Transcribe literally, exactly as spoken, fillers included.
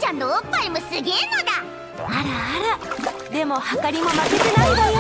ちゃんのおっぱいもすげえのだ。 あらあら、でもはかりも負けてないわよ。